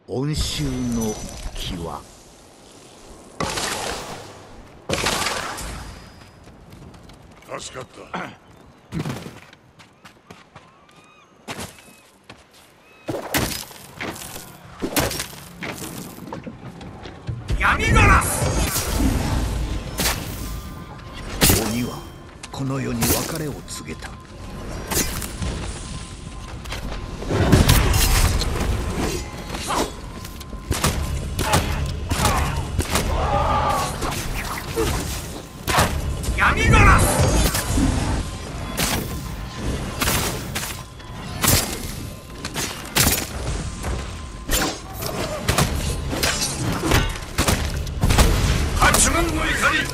恩衆の際。 助かった。 闇ガラス。 鬼はこの世に別れを告げた。 闇ガラス。八幡の怒り。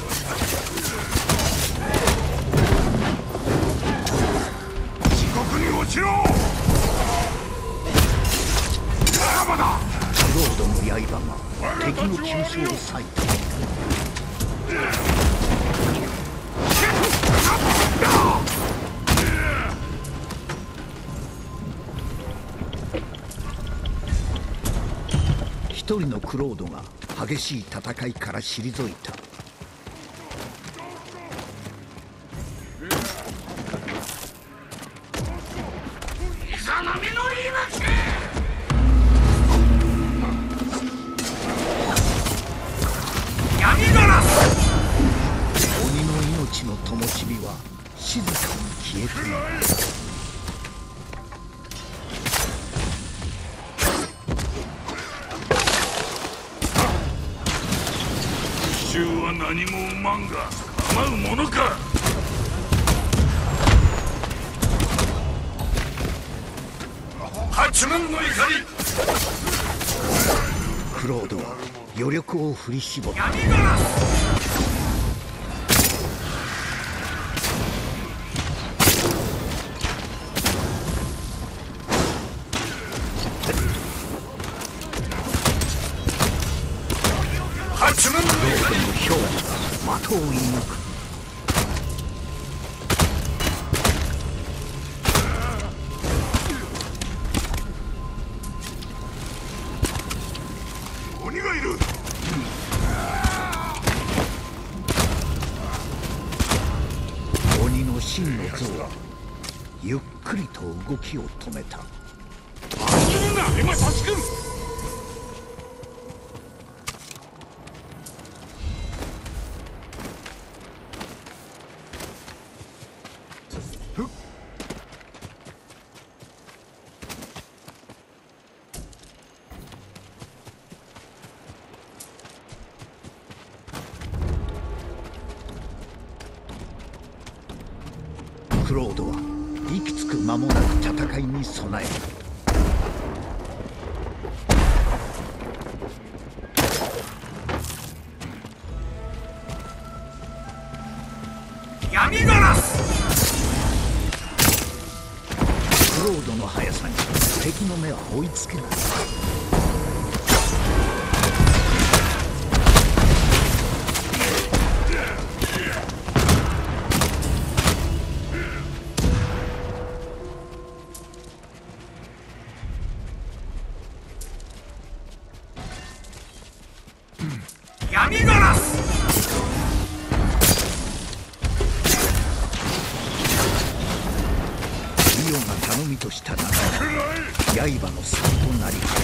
地獄に落ちろ。仲間だ。 クロードの刃が敵の急所を裂いた。一人のクロードが激しい戦いから退いた。 イザナミの命。闇ガラス。 鬼の命の灯火は静かに消えている。 奇襲は何も生まんが構うものか。八幡の怒り。 クロードは余力を振り絞った。 闇ガラス。八幡の怒り。 兵器が的を射抜く。 鬼がいる。 鬼の真の像はゆっくりと動きを止めた。 始めんな今差し組む。 クロードは息つく間もなく戦いに備える。 闇ガラス。 クロードの速さに敵の目は追いつけない。 闇ガラス。 イオが頼みとした中で刃の竿となりか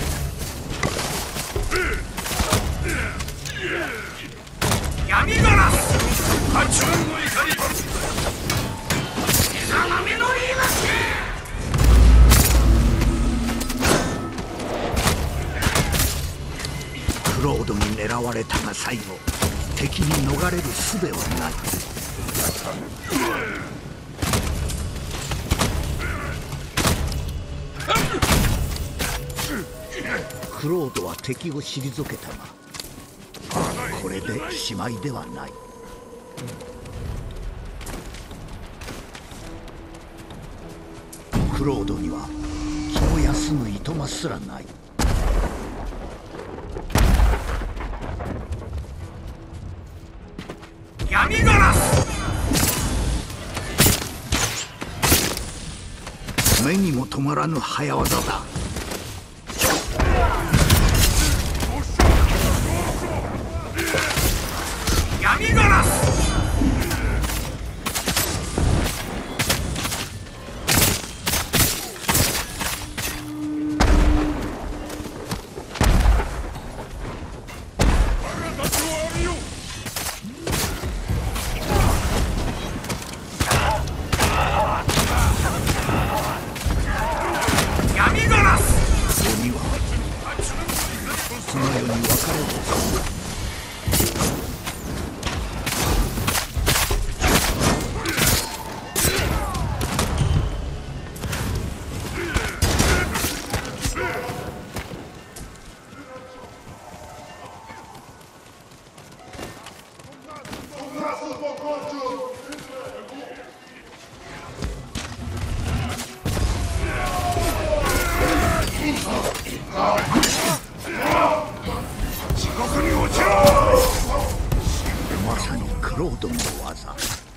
けた。闇ガラス。八幡の怒り。イザナミの命。 クロードに狙われたが最後敵に逃れる術はない。クロードは敵を退けたがこれでしまいではない。クロードには気の休むいとますらない。 闇ガラス。 目にも止まらぬ早業だ。 闇ガラスまさにクロードの技。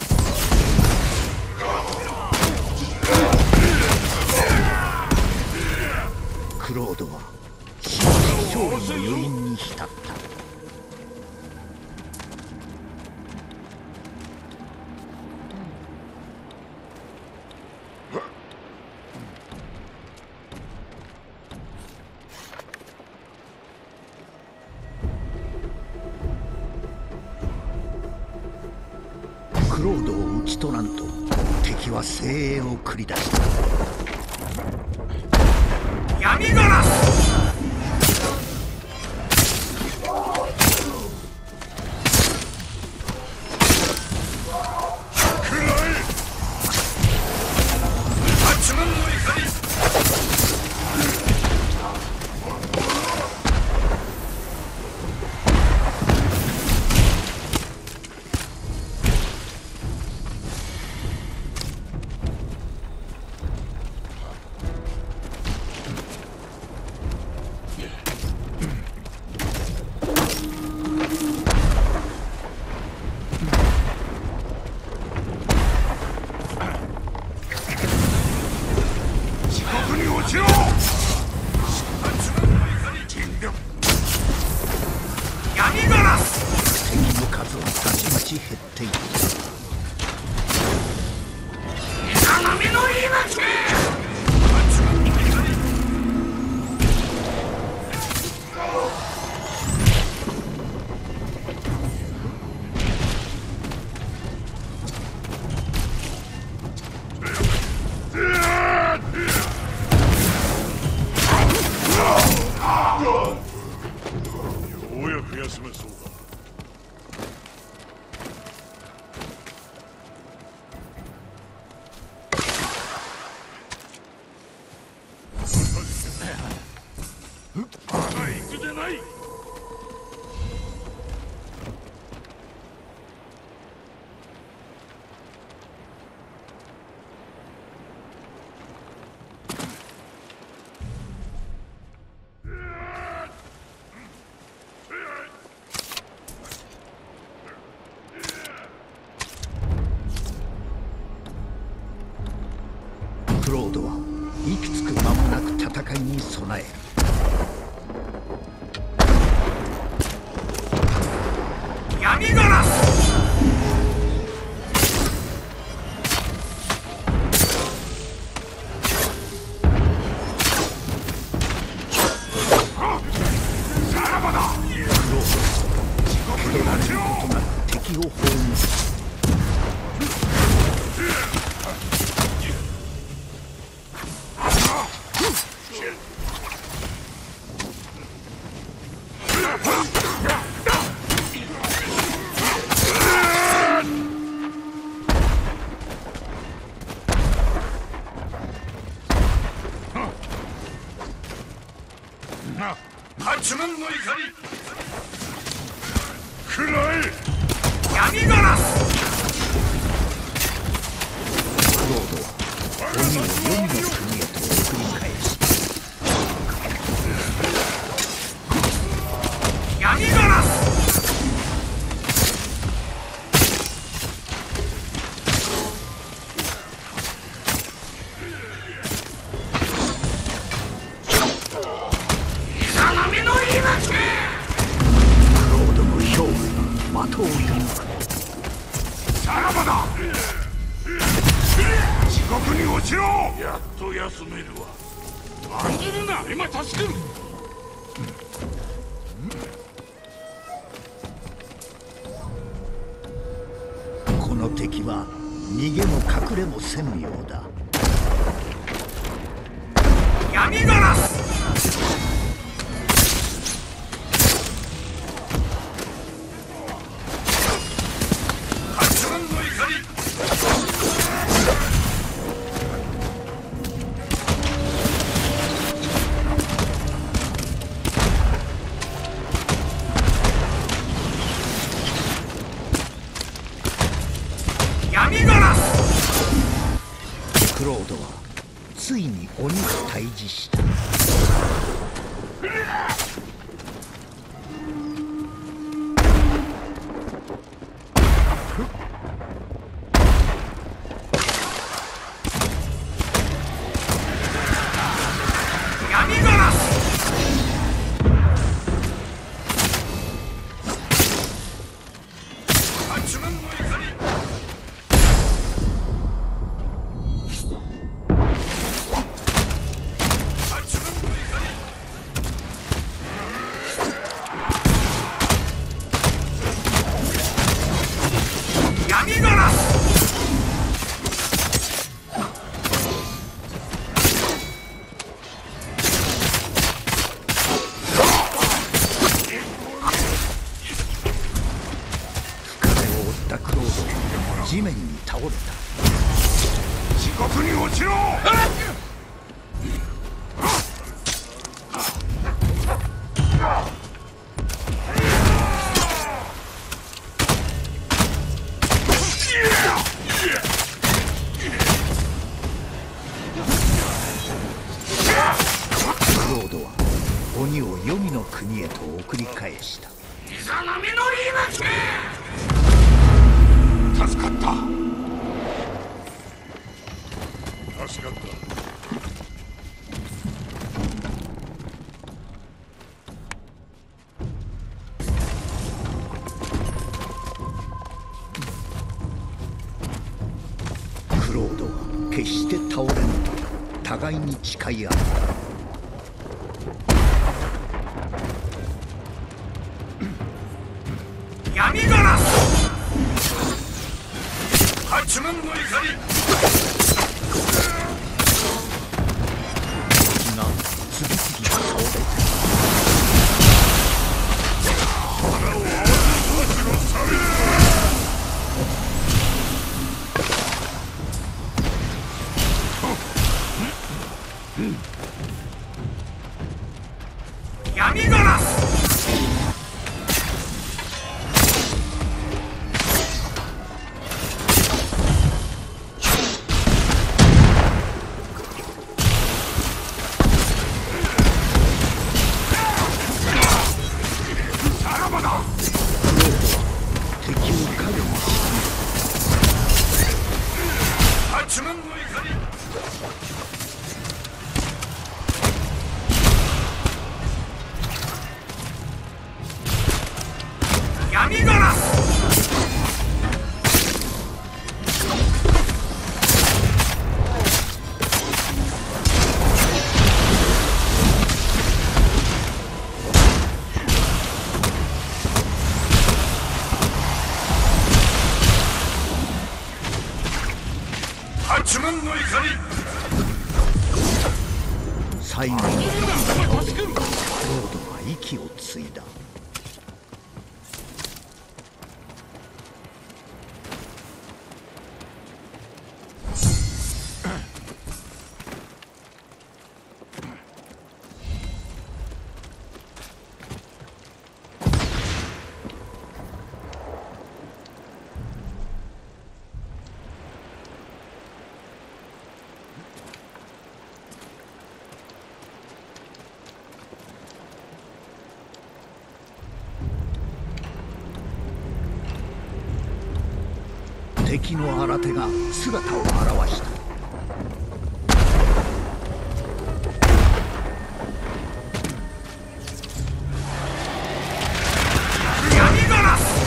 クロードは勝利の余韻に浸った。クロードを討ち取らんと敵は精鋭を繰り出した。 闇ガラス敵の数はたちまち減っていった。 斜めの言い訳ようやく休めそうだ。行くでない。 クロードは息つく間もなく戦いに備える。 闇ガラスさらばだクロードは蹴られることなく敵を葬る。 八幡の怒りくらえ。 闇ガラスクロードは鬼を世の国へと送り返す。 闇ガラス斜めの言い訳クロードの勝負が的を射抜く。 落ちろ。 やっと休めるわ。案ずるな、今助ける。 この敵は逃げも隠れもせぬようだ。 闇ガラス。八幡の怒り。闇ガラス。 クロードはついに鬼と対峙した。 闇ガラス。八幡の怒り。闇ガラス。 深手を負ったクロードは地面に倒れた。 地獄に落ちろ。 クロードは鬼を黄泉の国へと送り返した。 イザナミのリーマチ。 助かった。 助かった。 クロードは決して倒れぬと互いに誓い合った。 闇ガラス。八幡の怒り。 敵が次々と倒れて闇ガラス。さらばだ。 敵を影に沈八幡の怒り。闇ガラス。八幡の怒り。 最後にクロードは息を継いだ。敵の新手が姿を現した。 闇ガラス。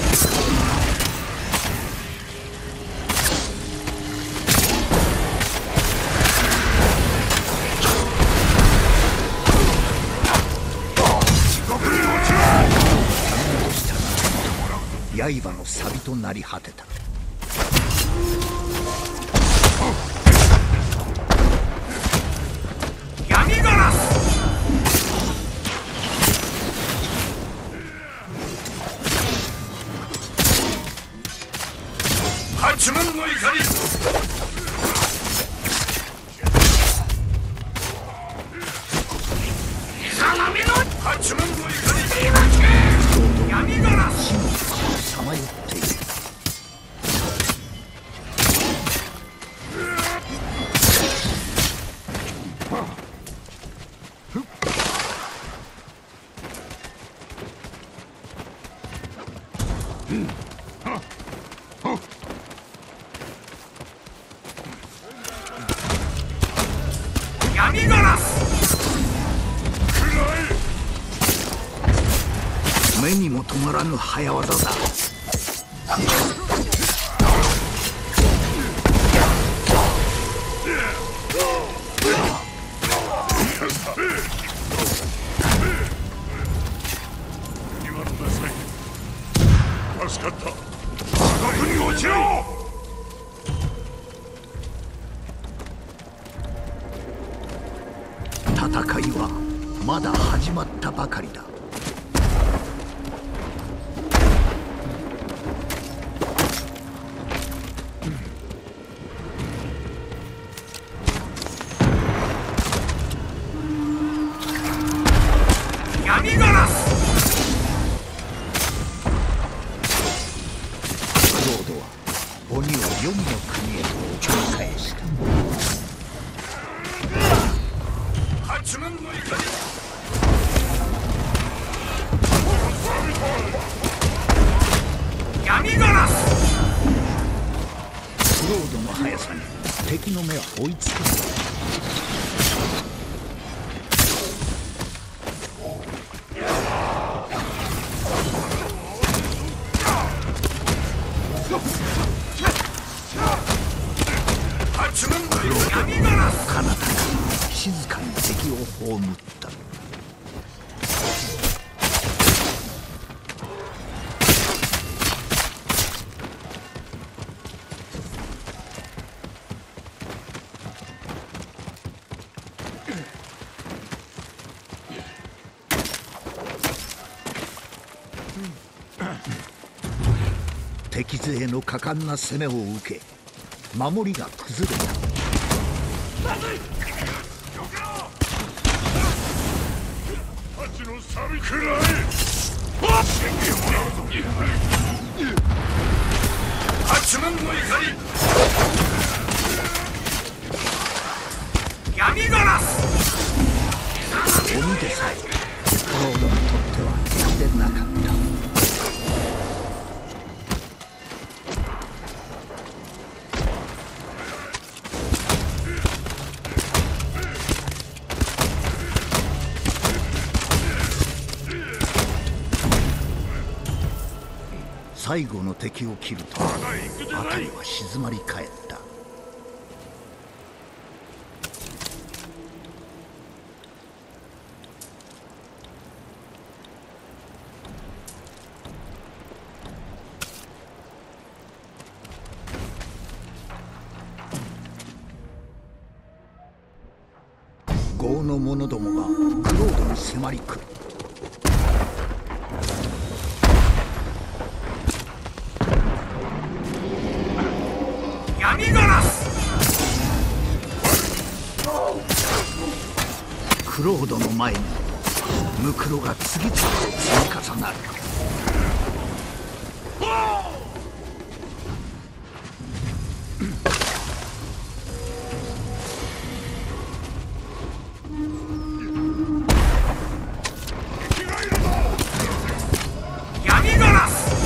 刃の錆となり果てた。 闇ガラス八幡の怒り八幡の怒り闇ガラス死の風さまよっている。 闇ガラス目にも止まらぬ早業だ。 今のなさい。助かった。地獄に落ちろ。 戦いはまだ始まったばかりだ。 闇ガラスクロードは鬼を黄泉の国へと送り返した。 八幡の怒り闇ガラスクロードの速さに敵の目は追いつく。 八幡の闇ガラス彼方から静かに敵を葬った。敵勢の果敢な攻めを受け、守りが崩れた。 八の錆くらえ。 八幡の怒り闇ガラス鬼でさえクロードにとっては敵でなかった。最後の敵を切ると辺りは静まり返った。豪の者どもがクロードに迫り来る。 闇ガラスクロードの前にムクロが次々と積み重なる。 闇ガラス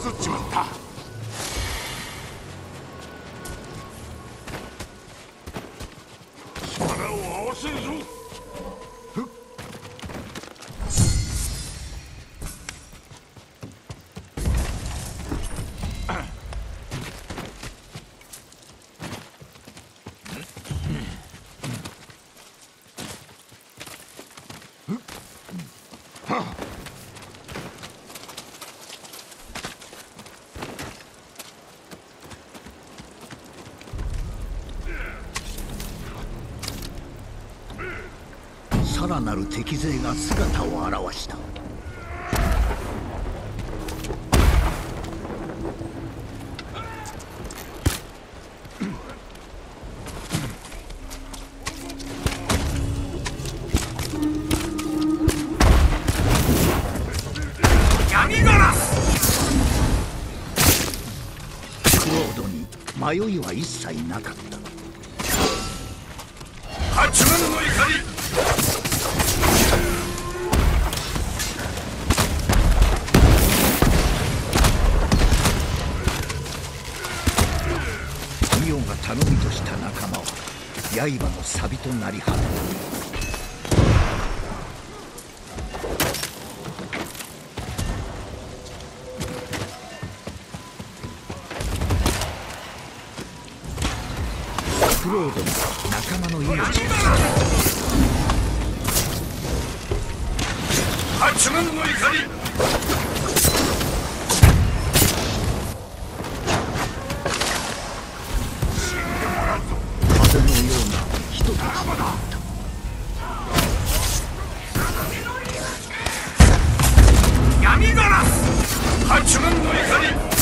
ずっちまった。力を合わせるぞ。 さらなる敵勢が姿を現した。 闇ガラス。 クロードに迷いは一切なかった。 八幡の怒り。 イオンが頼みとした仲間は刃の錆となり果てた。クロードも仲間の命を救った。 八幡の怒り。 風のような人たちだった。 闇ガラス。八幡の怒り。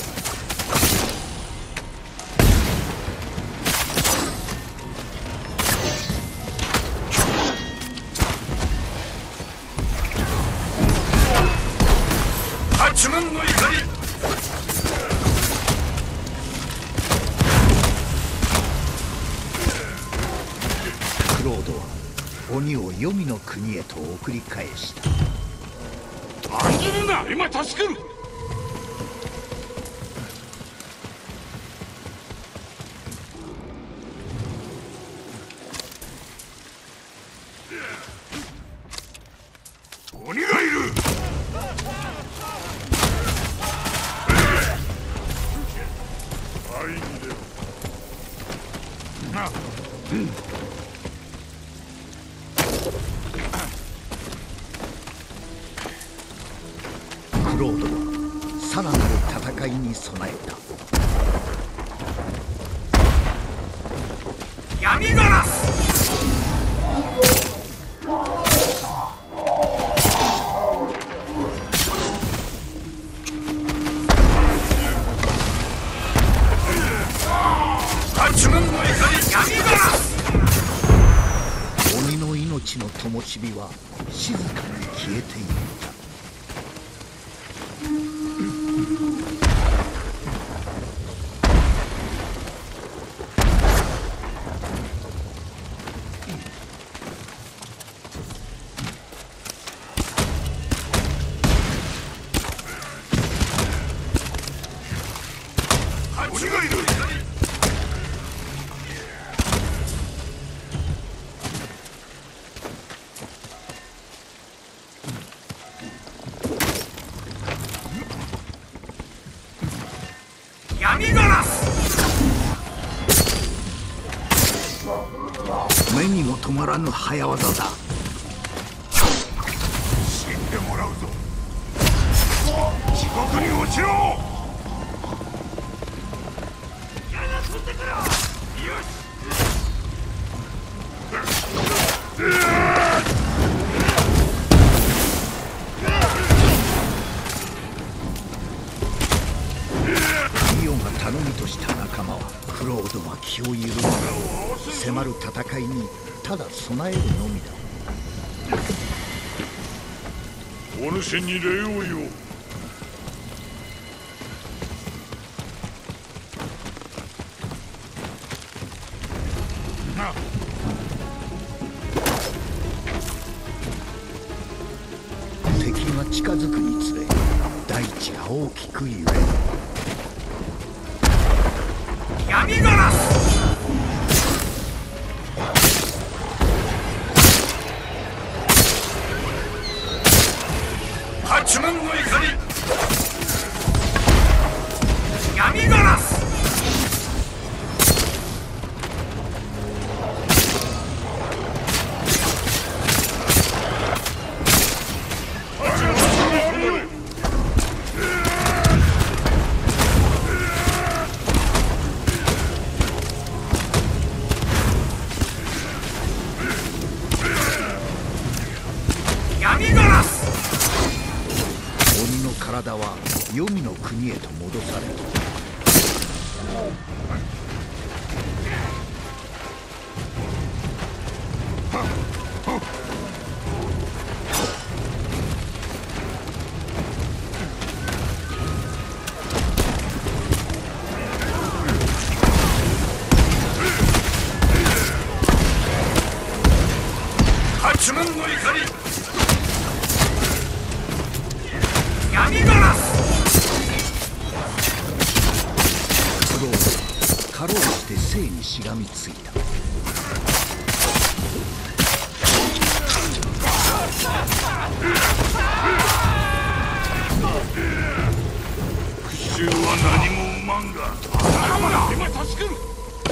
八幡の怒り。 クロードは鬼を黄泉の国へと送り返した。 案ずるな、今助ける。鬼がいる。愛に出ろ。な。 クロードはさらなる戦いに備えた。 闇ガラス。八幡の怒り。闇ガラス。 鬼の命の灯火は静かに消えていった。 鬼がいる。 闇ガラス。 目にも止まらぬ早業だ。 死んでもらうぞ。地獄に落ちろ。 イオンが頼みとした仲間はクロードは気を緩めず、迫る戦いにただ備えるのみだ。 お主に礼を言おう。な。 敵が近づくにつれ大地が大きく揺れる。 闇ガラス八幡の怒り闇ガラス闇ガラス鬼の体は黄泉の国へと戻された。 八幡の怒り闇ガラスクロードかろうじて生にしがみついた。 復讐は何も生まんが。まだ今助ける。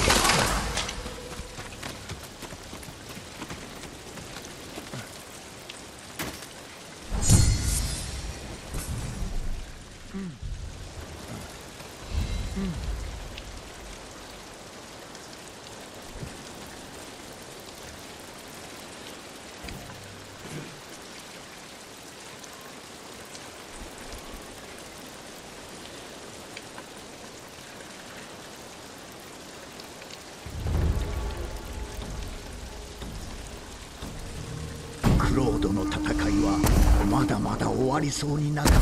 クロードの戦いはまだまだ終わりそうになかった。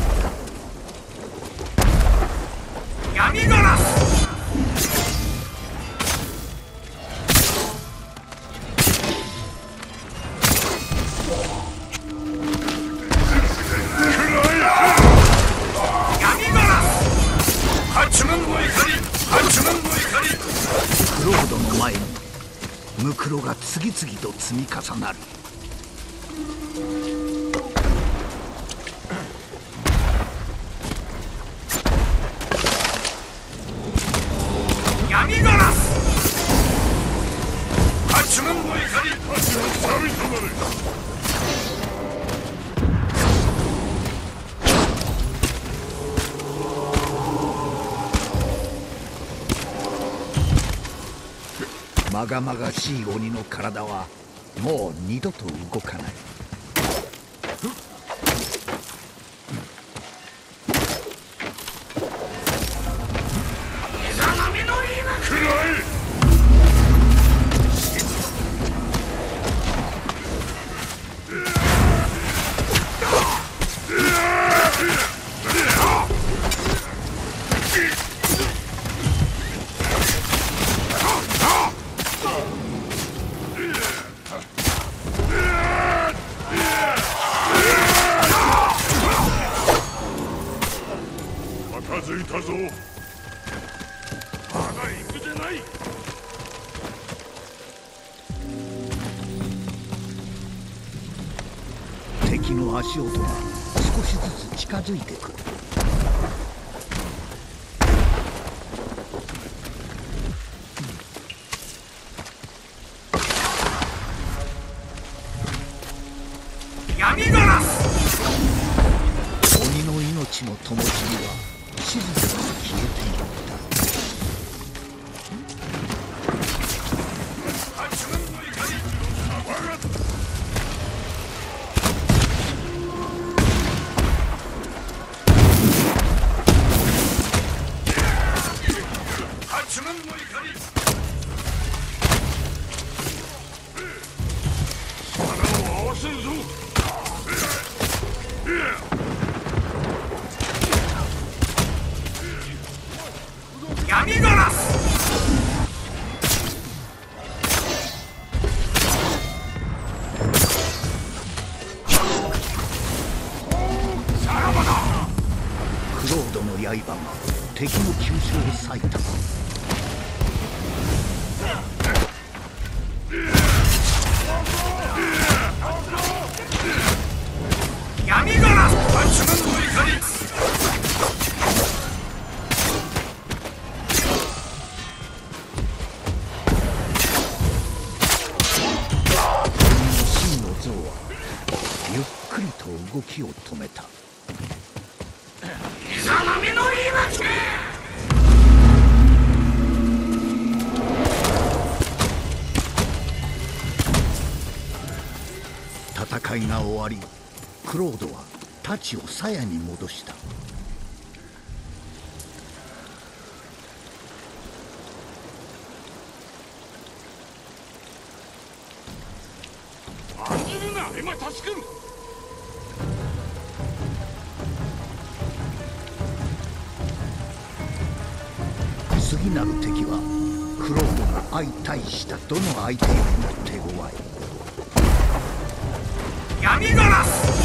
闇ガラス闇ガラス八幡の怒り八幡の怒りクロードの前にムクロが次々と積み重なる。 闇ガラス八幡の怒り八幡神様で。 まがまがしい鬼の体はもう二度と動かない。 近づいたぞ。まだ行くでない。 敵の足音が少しずつ近づいてくる。 闇ガラス鬼の命の灯火は静かに消えていった。 八幡の怒り我が八幡の怒り力を合わせるぞ。 闇ガラスさらばだ。 の刃が敵の急所を裂いた。 闇ガラス抜群の怒り。 真の像はゆっくりと動きを止めた。 貴様めの言い訳。 戦いが終わり、クロードは太刀を鞘に戻した。 案ずるな、エマタス君。 次なる敵はクロードが相対したどの相手よりも手強い。 闇ガラス。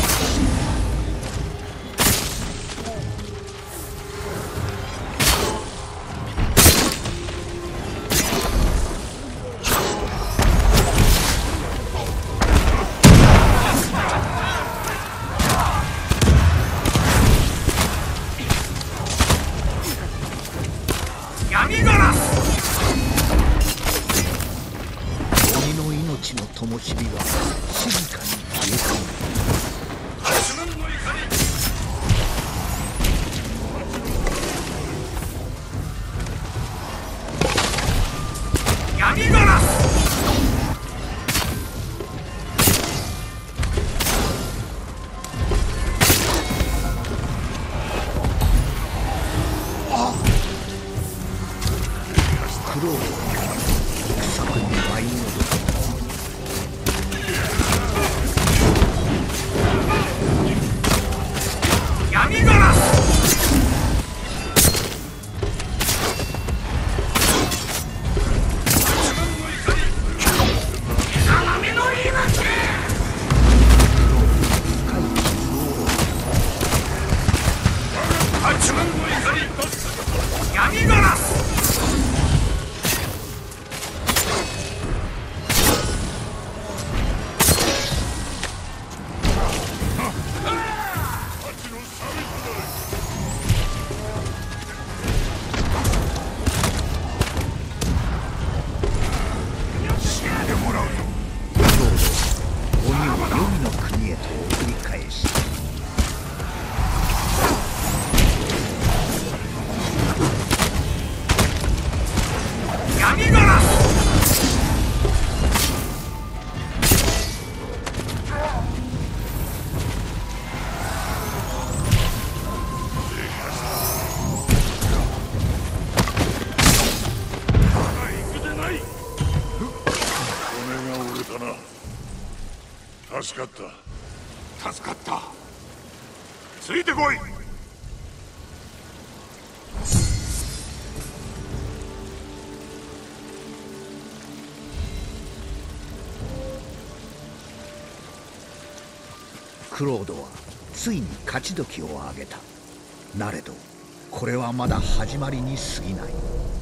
闇ガラス。 鬼の命の灯火は静かに消えた。 抜群の怒り。闇ガラス。 クロードは戦に舞い戻った。 闇ガラス。抜群の怒り。貴様めの言い訳。抜群の怒り。闇ガラス。 鬼を黄泉の国へと送り返し、 闇ガラス。 行くでない。骨が折れたな。助かった。助かった。ついてこい。 クロードはついに勝ち時を挙げた。なれどこれはまだ始まりに過ぎない。